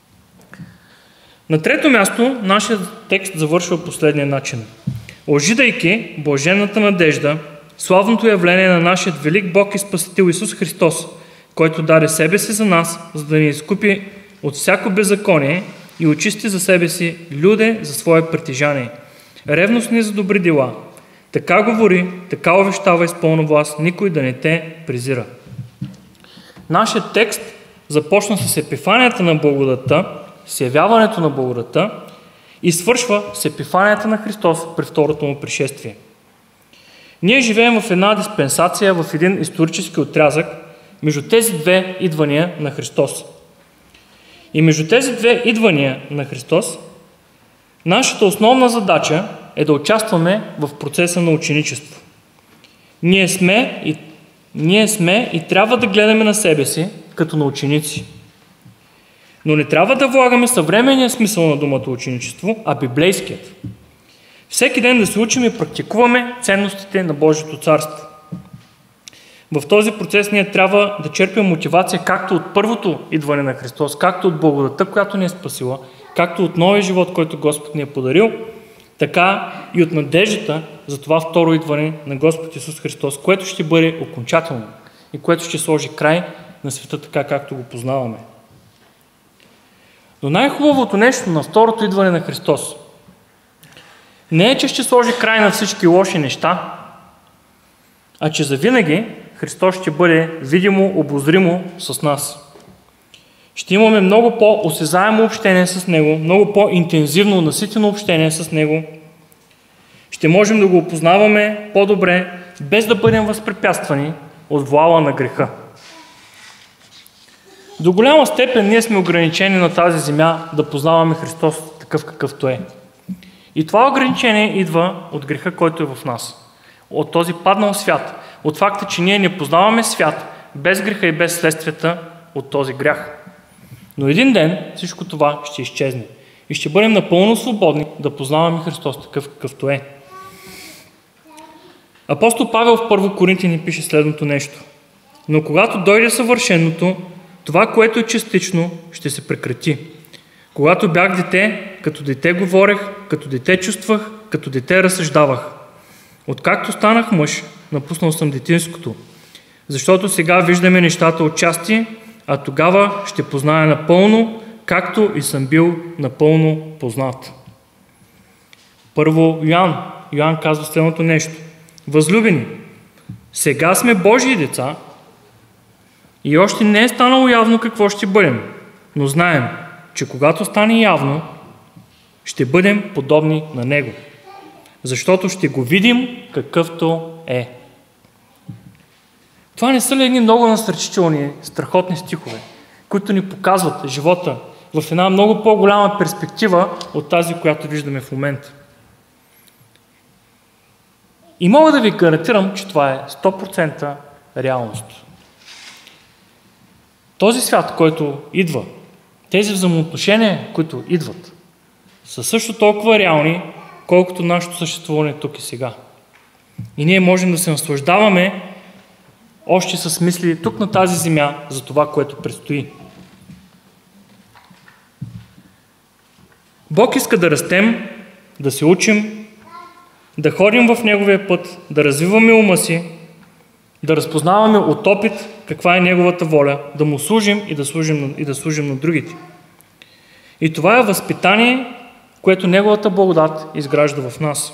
B: На трето място, нашият текст завършва последния начин. Ожидайки блаженната надежда, славното явление на нашия велик Бог и Спасител Исус Христос, който даде себе си за нас, за да ни изкупи от всяко беззаконие и очисти за себе си люде за свое притежание, ревностни за добри дела. Така говори, така увещава и с пълна власт, никой да не те презира. Нашият текст започна с епифанията на благодата, с явяването на благодата и свършва с епифанията на Христос при второто му пришествие. Ние живеем в една диспенсация, в един исторически отрязък между тези две идвания на Христос. И между тези две идвания на Христос, нашата основна задача е да участваме в процеса на ученичество. Ние сме и трябва да гледаме на себе си като на ученици. Но не трябва да влагаме съвременния смисъл на думата ученичество, а библейският. Всеки ден да се учим и практикуваме ценностите на Божието царство. В този процес ние трябва да черпим мотивация както от първото идване на Христос, както от благодата, която ни е спасила, както от новия живот, който Господ ни е подарил, така и от надеждата за това второ идване на Господ Исус Христос, което ще бъде окончателно и което ще сложи край на света така, както го познаваме. Но най-хубавото нещо на второто идване на Христос не е, че ще сложи край на всички лоши неща, а че завинаги Христос ще бъде видимо, обозримо с нас. Ще имаме много по-осезаемо общение с Него, много по-интензивно, наситено общение с Него. Ще можем да го опознаваме по-добре, без да бъдем възпрепятствани от вуала на греха. До голяма степен ние сме ограничени на тази земя да познаваме Христос такъв какъвто е. И това ограничение идва от греха, който е в нас. От този паднал свят. От факта, че ние не познаваме свят без греха и без следствията от този грях. Но един ден всичко това ще изчезне. И ще бъдем напълно свободни да познаваме Христос такъв какъвто е. Апостол Павел в 1 Коринтияни пише следното нещо. Но когато дойде съвършеното, това, което е частично, ще се прекрати. Когато бях дете, като дете говорех, като дете чувствах, като дете разсъждавах. Откакто станах мъж, напуснал съм детинското. Защото сега виждаме нещата отчасти, а тогава ще позная напълно, както и съм бил напълно познат. Първо Йоан казва следното нещо. Възлюбени, сега сме Божии деца и още не е станало явно какво ще бъдем, но знаем, че когато стане явно, ще бъдем подобни на Него, защото ще го видим какъвто е. Това не са ли едни много насърчителни, страхотни стихове, които ни показват живота в една много по-голяма перспектива от тази, която виждаме в момента. И мога да ви гарантирам, че това е 100% реалност. Този свят, който идва, тези взаимоотношения, които идват, са също толкова реални, колкото нашето съществуване тук и сега. И ние можем да се наслаждаваме още с мисли тук на тази земя за това, което предстои. Бог иска да растем, да се учим, да ходим в Неговия път, да развиваме ума си, да разпознаваме от опит каква е Неговата воля, да Му служим и да служим на другите. И това е възпитание, което Неговата благодат изгражда в нас.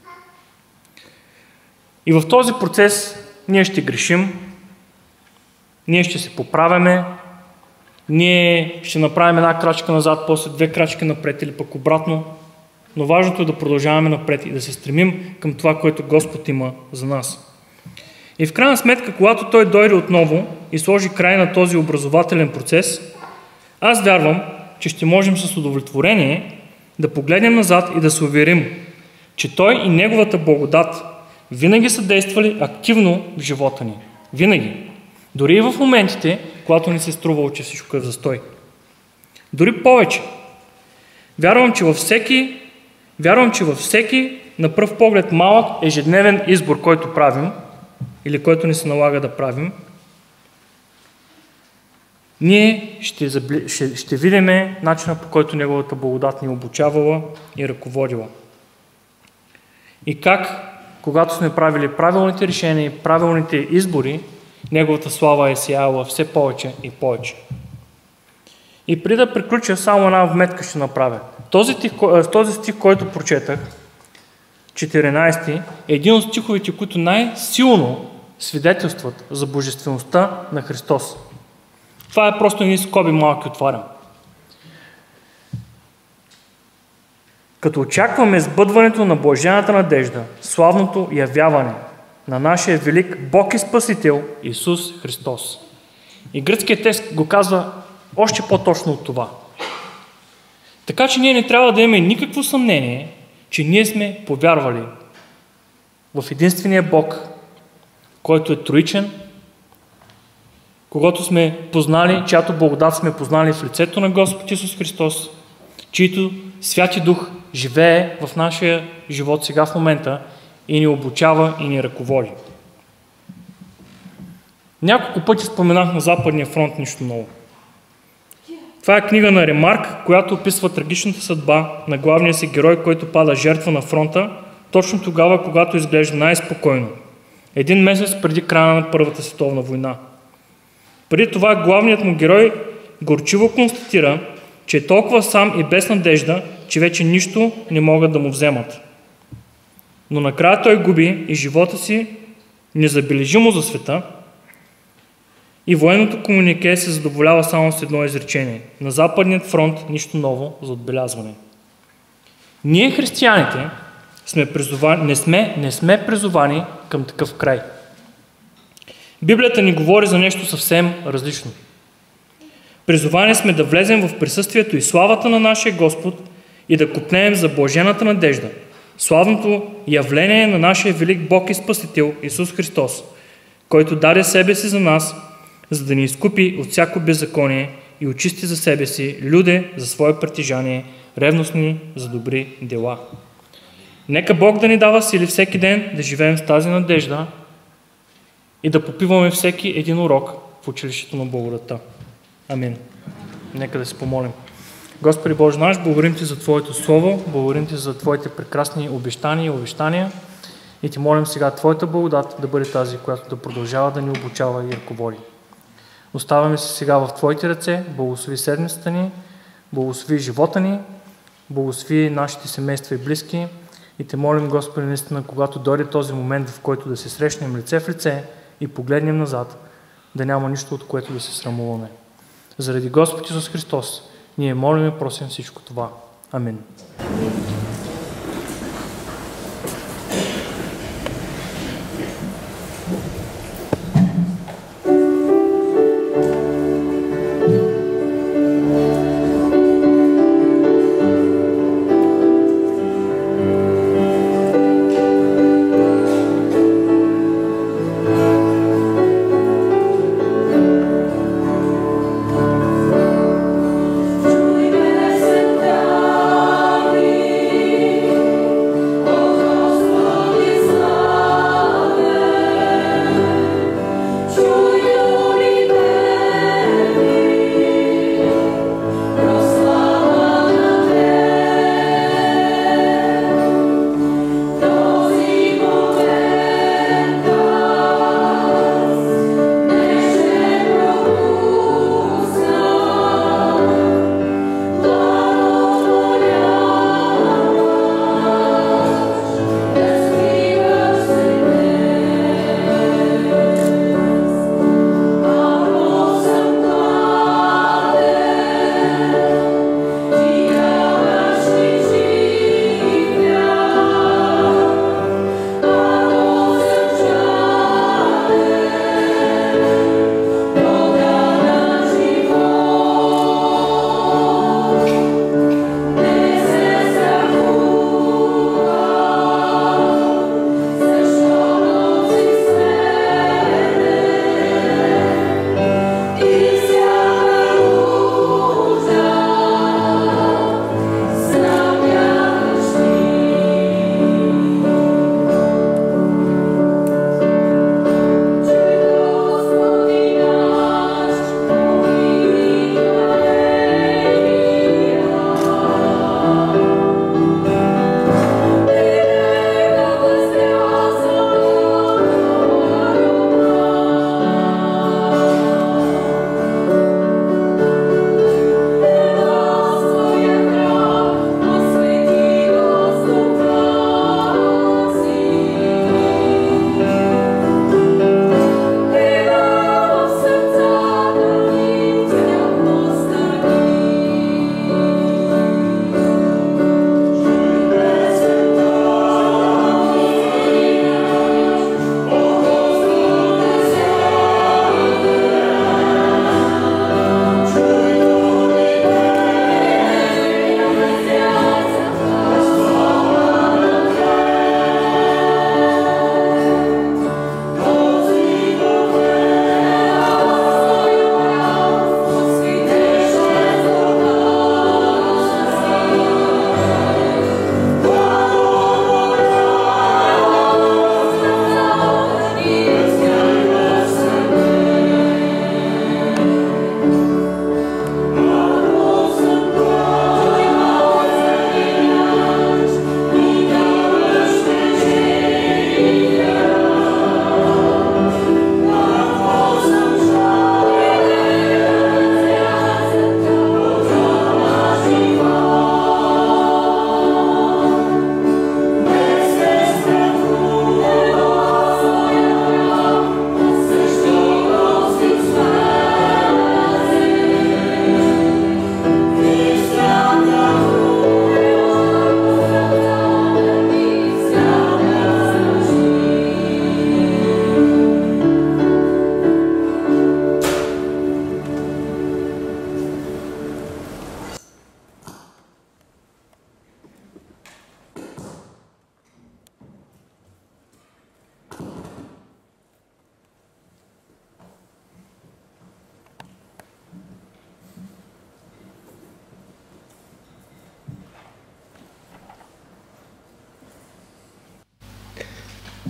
B: И в този процес ние ще грешим, ние ще се поправяме, ние ще направим една крачка назад, после 2 крачки напред или пък обратно, но важното е да продължаваме напред и да се стремим към това, което Господ има за нас. И в крайна сметка, когато Той дойде отново и сложи край на този образователен процес, аз вярвам, че ще можем с удовлетворение да погледнем назад и да се уверим, че Той и Неговата благодат винаги са действали активно в живота ни. Винаги. Дори и в моментите, когато ни се струвало, че всичко е в застой. Дори повече. Вярвам, че във всеки на пръв поглед малък ежедневен избор, който правим, или който ни се налага да правим, ние ще видим начина, по който Неговата благодат ни обучавала и ръководила. И как, когато сме правили правилните решения и правилните избори, Неговата слава е сияла все повече и повече. И преди да приключа, само една вметка ще направя. Този стих, който прочетах, 14, е един от стиховете, които най-силно свидетелстват за божествеността на Христос. Това е просто едни скоби малки отварям. Като очакваме сбъдването на блажената надежда, славното явяване на нашия велик Бог и Спасител Исус Христос. И гръцкият текст го казва още по-точно от това. Така че ние не трябва да имаме никакво съмнение, че ние сме повярвали в единствения Бог, който е троичен, когато сме познали, чиято благодат сме познали в лицето на Господ Исус Христос, чието Святи Дух живее в нашия живот сега в момента и ни обучава и ни ръководи. Няколко пъти споменах на Западния фронт нищо ново. Това е книга на Ремарк, която описва трагичната съдба на главния си герой, който пада жертва на фронта, точно тогава, когато изглежда най-спокойно. 1 месец преди края на Първата световна война. Преди това главният му герой горчиво констатира, че е толкова сам и без надежда, че вече нищо не могат да му вземат. Но накрая той губи и живота си незабележимо за света и военното комунике се задоволява само с едно изречение. На Западният фронт нищо ново за отбелязване. Ние, християните, не сме призовани към такъв край. Библията ни говори за нещо съвсем различно. Призовани сме да влезем в присъствието и славата на нашия Господ и да копнеем за блажената надежда, славното явление на нашия велик Бог и Спасител Исус Христос, който даде себе си за нас, за да ни изкупи от всяко беззаконие и очисти за себе си люде за свое притежание, ревностни за добри дела. Нека Бог да ни дава сили всеки ден да живеем с тази надежда и да попиваме всеки един урок в училището на благодата. Амин. Нека да се помолим. Господи Боже наш, благодарим Ти за Твоето Слово, благодарим Ти за Твоите прекрасни обещания и увещания и Ти молим сега Твоята благодат да бъде тази, която да продължава да ни обучава и ръководи. Оставяме се сега в Твоите ръце, благослови седмицата ни, благослови живота ни, благослови нашите семейства и близки и Те молим, Господи, наистина, когато дойде този момент, в който да се срещнем лице в лице и погледнем назад, да няма нищо, от което да се срамуваме. Заради Господ Исус Христос, ние молим и просим всичко това. Амин.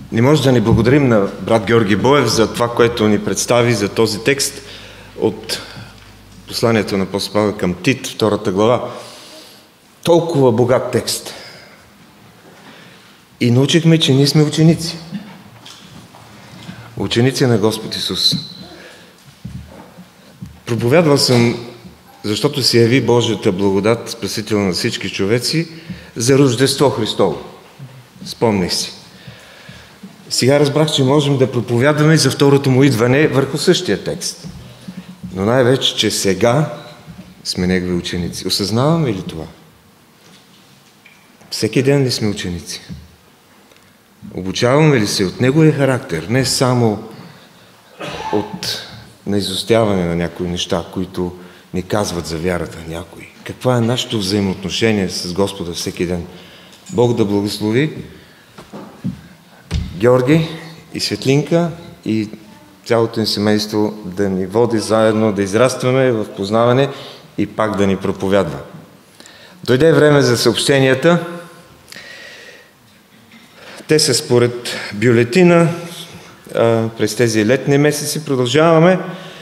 A: Не може да не благодарим на брат Георги Боев за това, което ни представи за този текст от посланието на апостол Павел към Тит, 2 глава. Толкова богат текст. И научихме, че ние сме ученици. Ученици на Господ Исус. Проповядвал съм, защото се яви Божията благодат, спасител на всички човеци, за Рождество Христово. Спомних си. Сега разбрах, че можем да проповядваме за второто му идване върху същия текст. Но най-вече, че сега сме негови ученици. Осъзнаваме ли това? Всеки ден ли сме ученици? Обучаваме ли се от неговия характер, не само от наизостяване на някои неща, които ни казват за вярата някои? Каква е нашето взаимоотношение с Господа всеки ден? Бог да благослови Георги и Светлинка и цялото ни семейство да ни води заедно, да израстваме в познаване и пак да ни проповядва. Дойде време за съобщенията. Те са според бюлетина. През тези летни месеци продължаваме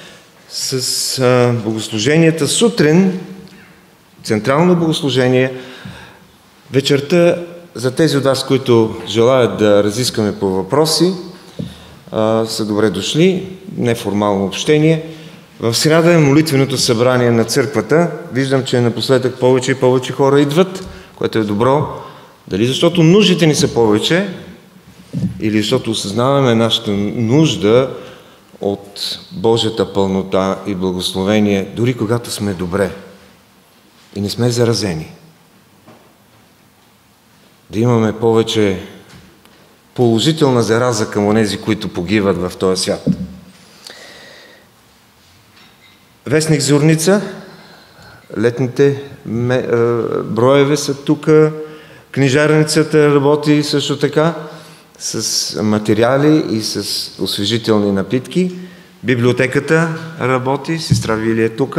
A: с богослуженията. Сутрин, централно богослужение, вечерта, за тези от вас, които желаят да разискаме по въпроси, са добре дошли, неформално общение. В сряда е молитвеното събрание на църквата. Виждам, че напоследък повече и повече хора идват, което е добро. Дали защото нуждите ни са повече, или защото осъзнаваме нашата нужда от Божията пълнота и благословение, дори когато сме добре и не сме заразени. Да имаме повече положителна зараза към онези, които погиват в този свят. Вестник Зорница, летните броеве са тук, книжарницата работи също така с материали и с освежителни напитки. Библиотеката работи, сестра Вили е тук.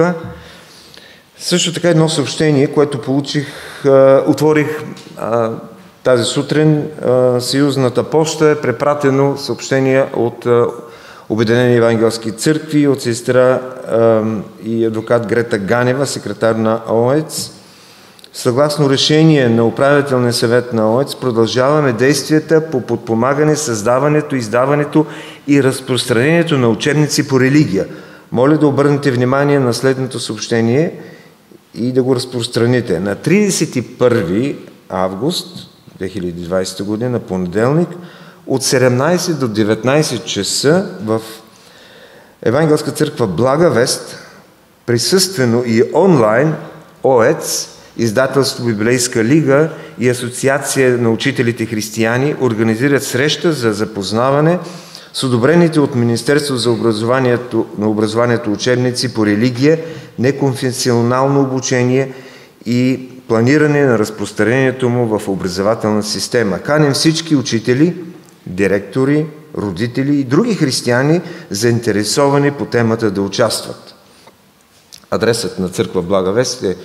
A: Също така едно съобщение, което получих, отворих тази сутрин, Съюзната поща е препратено съобщение от Обединени евангелски църкви, от сестра и адвокат Грета Ганева, секретар на ОЕЦ. Съгласно решение на управителния съвет на ОЕЦ, продължаваме действията по подпомагане, създаването, издаването и разпространението на учебници по религия. Моля да обърнете внимание на следното съобщение и да го разпространите. На 31 август 2020 година, понеделник, от 17 до 19 часа в Евангелска църква Благовест, присъствено и онлайн, ОЕЦ, Издателство Библейска лига и Асоциация на учителите християни организират среща за запознаване с одобрените от Министерство за образованието учебници по религия, неконфесионално обучение и планиране на разпространението му в образователна система. Каним всички учители, директори, родители и други християни, заинтересовани по темата, да участват. Адресът на църква Благовест е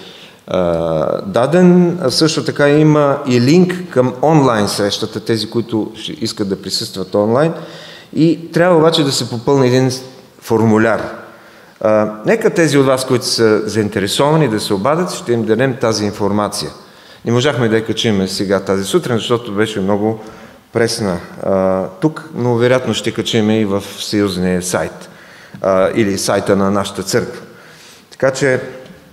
A: даден. Също така има и линк към онлайн срещата, тези, които искат да присъстват онлайн. И трябва обаче да се попълни един формуляр. Нека тези от вас, които са заинтересовани да се обадят, ще им дадем тази информация. Не можахме да я качим сега тази сутрин, защото беше много пресна тук, но вероятно ще качим и в съюзния сайт или сайта на нашата църква. Така че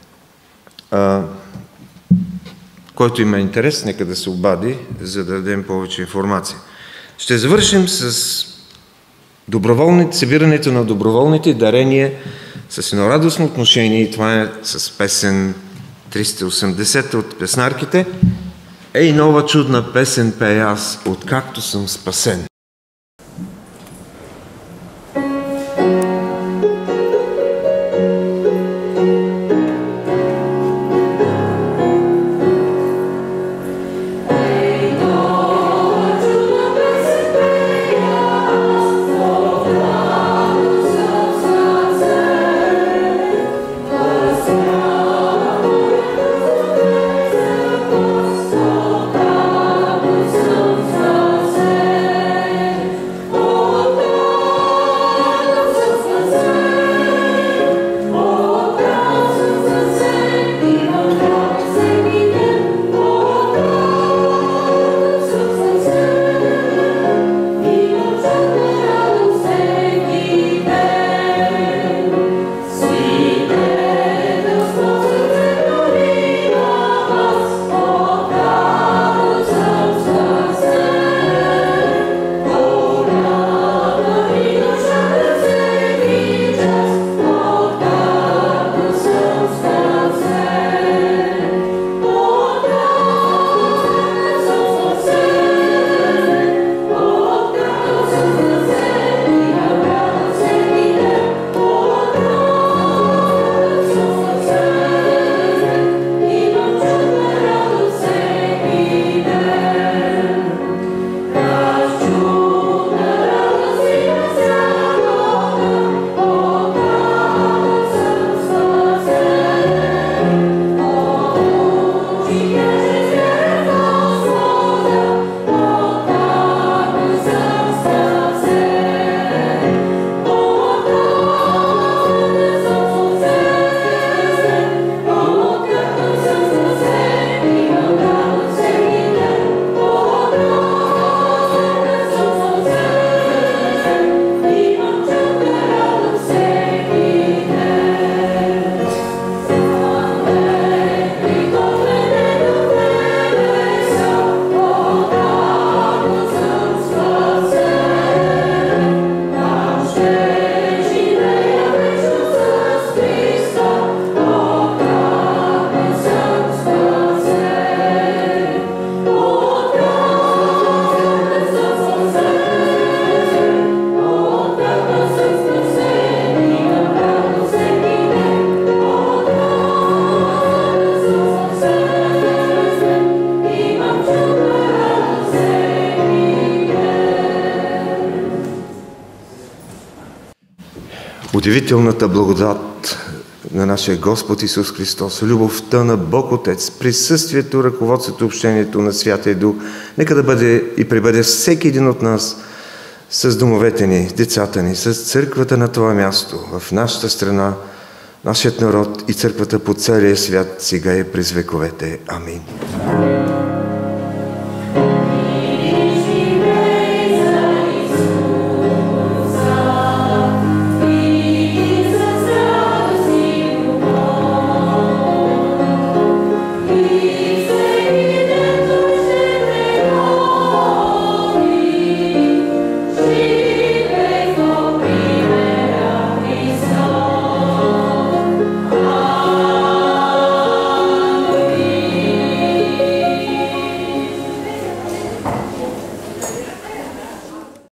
A: който има интерес, нека да се обади, за да дадем повече информация. Ще завършим с събирането на доброволните дарения с едно радостно отношение, и това е с песен 380 от песнарките. Ей, нова чудна песен пея аз, откакто съм спасен. удивителната благодат на нашия Господ Исус Христос, любовта на Бог Отец, присъствието, ръководството, общението на Святия Дух, нека да бъде и пребъде всеки един от нас с домовете ни, децата ни, с църквата на това място, в нашата страна, нашият народ и църквата по целия свят, сега и през вековете. Амин.